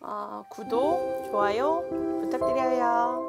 구독, 좋아요 부탁드려요.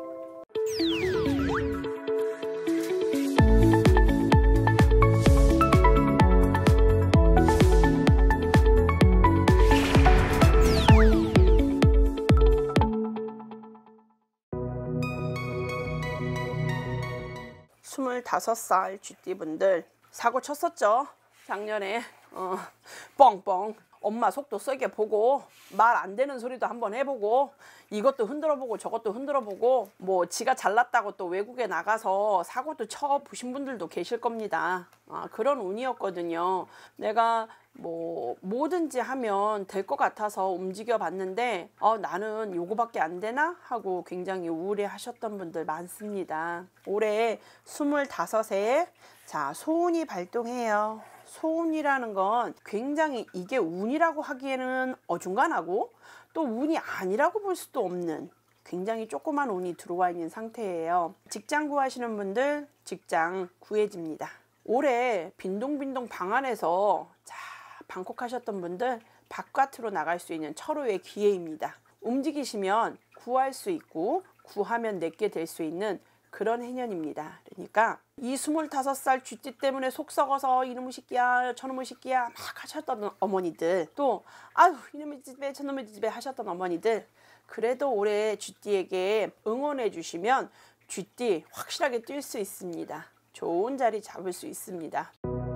(25살) 쥐띠분들 사고 쳤었죠. 작년에 뻥뻥 엄마 속도 세게 보고 말 안 되는 소리도 한번 해보고 이것도 흔들어보고 저것도 흔들어보고 뭐 지가 잘났다고 또 외국에 나가서 사고도 쳐보신 분들도 계실 겁니다. 그런 운이었거든요. 내가 뭐 뭐든지 하면 될 것 같아서 움직여 봤는데 나는 요거밖에 안 되나 하고 굉장히 우울해 하셨던 분들 많습니다. 올해 25세 자 소운이 발동해요. 소운이라는 건 굉장히 이게 운이라고 하기에는 어중간하고 또 운이 아니라고 볼 수도 없는 굉장히 조그만 운이 들어와 있는 상태예요. 직장 구하시는 분들 직장 구해집니다. 올해 빈둥빈둥 방 안에서 방콕 하셨던 분들 바깥으로 나갈 수 있는 철호의 기회입니다. 움직이시면 구할 수 있고 구하면 내게 될 수 있는 그런 해년입니다. 그러니까 이 25살 쥐띠 때문에 속 썩어서 이놈의 새끼야 저놈의 새끼야 막 하셨던 어머니들 또 아유 이놈의 집에 저놈의 집에 하셨던 어머니들 그래도 올해 쥐띠에게 응원해 주시면 쥐띠 확실하게 뛸 수 있습니다. 좋은 자리 잡을 수 있습니다.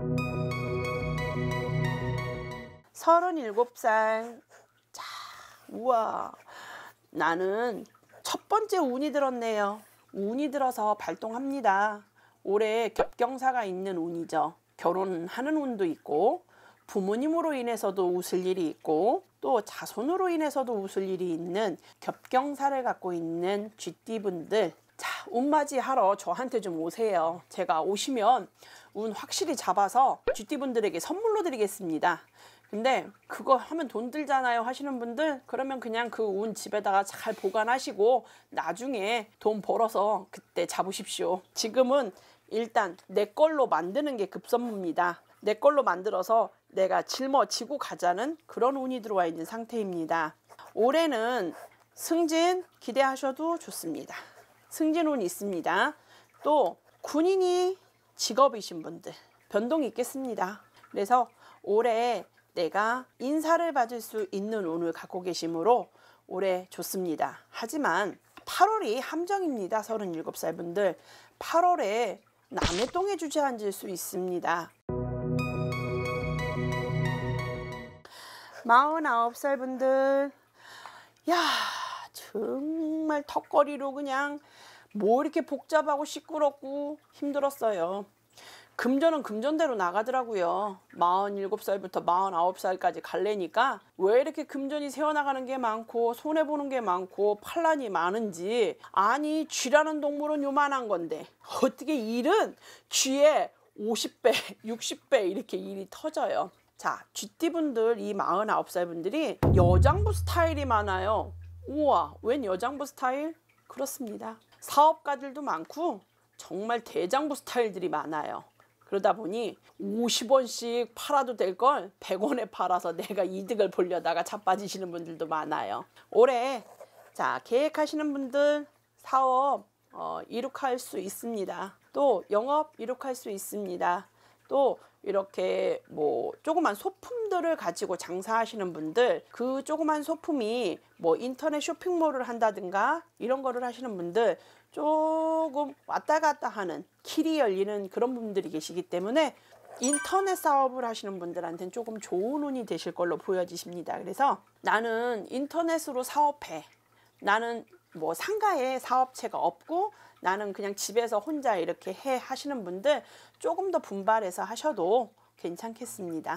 37살 자 우와 나는 첫 번째 운이 들었네요. 운이 들어서 발동합니다. 올해 겹경사가 있는 운이죠. 결혼하는 운도 있고 부모님으로 인해서도 웃을 일이 있고 또 자손으로 인해서도 웃을 일이 있는 겹경사를 갖고 있는 쥐띠분들 자 운맞이하러 저한테 좀 오세요. 제가 오시면 운 확실히 잡아서 쥐띠분들에게 선물로 드리겠습니다. 근데 그거 하면 돈 들잖아요 하시는 분들 그러면 그냥 그 운 집에다가 잘 보관하시고 나중에 돈 벌어서 그때 잡으십시오. 지금은 일단 내 걸로 만드는 게 급선무입니다. 내 걸로 만들어서 내가 짊어지고 가자는 그런 운이 들어와 있는 상태입니다. 올해는 승진 기대하셔도 좋습니다. 승진운 있습니다. 또 군인이 직업이신 분들 변동이 있겠습니다. 그래서 올해 내가 인사를 받을 수 있는 운을 갖고 계시므로 올해 좋습니다. 하지만 8월이 함정입니다. 37살 분들 8월에 남의 똥에 주저앉을 수 있습니다. 49살 분들 야 정말 턱걸이로 그냥 뭐 이렇게 복잡하고 시끄럽고 힘들었어요. 금전은 금전대로 나가더라고요. 47살부터 49살까지 갈래니까 왜 이렇게 금전이 새어나가는 게 많고 손해보는 게 많고 판란이 많은지 아니 쥐라는 동물은 요만한 건데 어떻게 일은 쥐의 50배 60배 이렇게 일이 터져요. 자 쥐띠분들 이 49살 분들이 여장부 스타일이 많아요. 우와 웬 여장부 스타일? 그렇습니다. 사업가들도 많고 정말 대장부 스타일들이 많아요. 그러다 보니 50원씩 팔아도 될 걸 100원에 팔아서 내가 이득을 보려다가 자빠지시는 분들도 많아요. 올해 자 계획하시는 분들 사업 이룩할 수 있습니다. 또 영업 이룩할 수 있습니다. 또 이렇게 뭐 조그만 소품들을 가지고 장사하시는 분들 그 조그만 소품이 뭐 인터넷 쇼핑몰을 한다든가 이런 거를 하시는 분들 조금 왔다 갔다 하는 길이 열리는 그런 분들이 계시기 때문에 인터넷 사업을 하시는 분들한테는 조금 좋은 운이 되실 걸로 보여지십니다. 그래서 나는 인터넷으로 사업해 나는 뭐 상가에 사업체가 없고 나는 그냥 집에서 혼자 이렇게 해 하시는 분들 조금 더 분발해서 하셔도 괜찮겠습니다.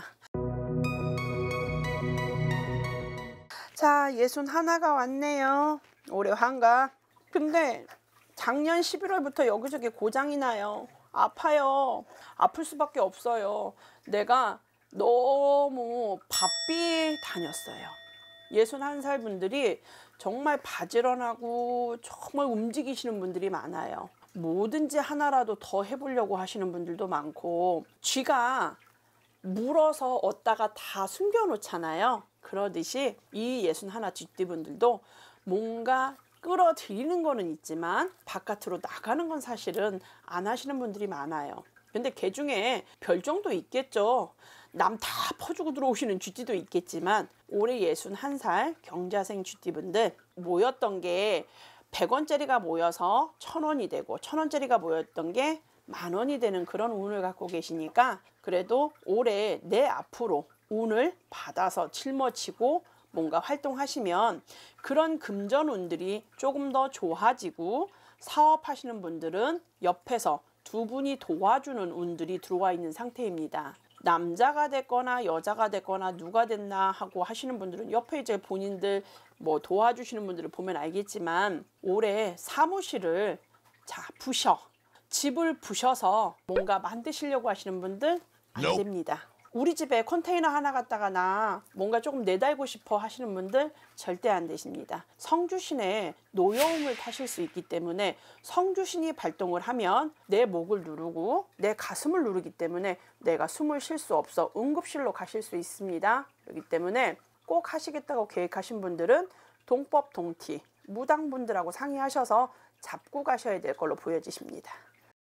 자 61가 왔네요. 올해 환갑. 근데 작년 11월부터 여기저기 고장이 나요. 아파요. 아플 수밖에 없어요. 내가 너무 바삐 다녔어요. 61살 분들이 정말 바지런하고 정말 움직이시는 분들이 많아요. 뭐든지 하나라도 더 해보려고 하시는 분들도 많고 쥐가 물어서 얻다가 다 숨겨놓잖아요. 그러듯이 이 61 쥐띠분들도 뭔가 끌어들이는 거는 있지만 바깥으로 나가는 건 사실은 안 하시는 분들이 많아요. 근데 그 중에 별종도 있겠죠. 남 다 퍼주고 들어오시는 쥐띠도 있겠지만 올해 61살 경자생 쥐띠분들 모였던 게 100원짜리가 모여서 1000원이 되고 1000원짜리가 모였던 게 10,000원이 되는 그런 운을 갖고 계시니까 그래도 올해 내 앞으로 운을 받아서 짊어지고 뭔가 활동하시면 그런 금전운들이 조금 더 좋아지고 사업하시는 분들은 옆에서 두 분이 도와주는 운들이 들어와 있는 상태입니다. 남자가 됐거나 여자가 됐거나 누가 됐나 하고 하시는 분들은 옆에 이제 본인들 뭐 도와주시는 분들을 보면 알겠지만 올해 사무실을 부셔 집을 부셔서 뭔가 만드시려고 하시는 분들 안 됩니다. 우리 집에 컨테이너 하나 갖다가 나 뭔가 조금 내달고 싶어 하시는 분들 절대 안 되십니다. 성주신에 노여움을 타실 수 있기 때문에 성주신이 발동을 하면 내 목을 누르고 내 가슴을 누르기 때문에 내가 숨을 쉴 수 없어 응급실로 가실 수 있습니다. 그렇기 때문에 꼭 하시겠다고 계획하신 분들은 동법 동티 무당분들하고 상의하셔서 잡고 가셔야 될 걸로 보여지십니다.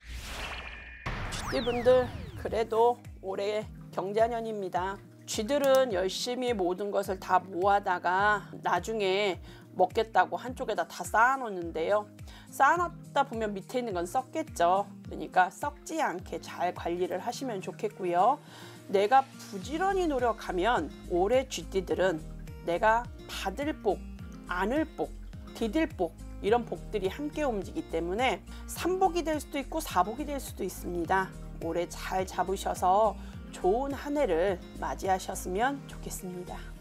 쥐띠분들 그래도 올해 경자년입니다. 쥐들은 열심히 모든 것을 다 모아다가 나중에 먹겠다고 한쪽에다 다 쌓아놓는데요. 쌓아놨다 보면 밑에 있는 건 썩겠죠. 그러니까 썩지 않게 잘 관리를 하시면 좋겠고요. 내가 부지런히 노력하면 올해 쥐띠들은 내가 받을 복, 안을 복, 디딜 복 이런 복들이 함께 움직이기 때문에 3복이 될 수도 있고 4복이 될 수도 있습니다. 올해 잘 잡으셔서 좋은 한 해를 맞이하셨으면 좋겠습니다.